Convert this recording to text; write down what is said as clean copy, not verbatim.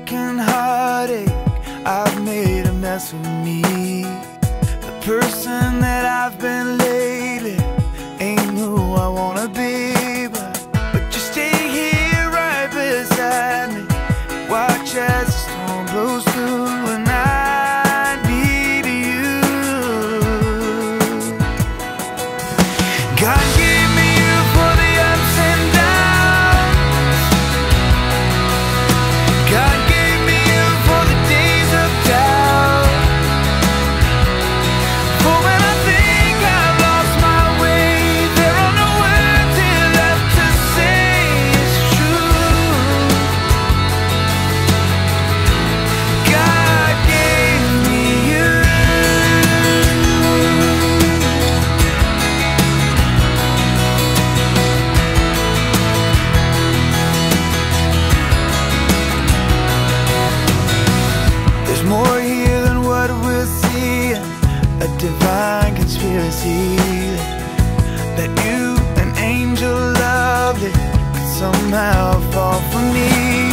broken heartache, I've made a mess of me. The person that I've been lately ain't who I wanna be, but you stay here right beside me. Watch as the storm blows through and I need you. God gave me you for the ups and downs. God gave me you for the days of doubt. For when I think I've lost my way, there are no words here left to say it's true. God gave me you. There's more here than what we're seeing, a divine conspiracy that you, an angel lovely, could somehow fall for me.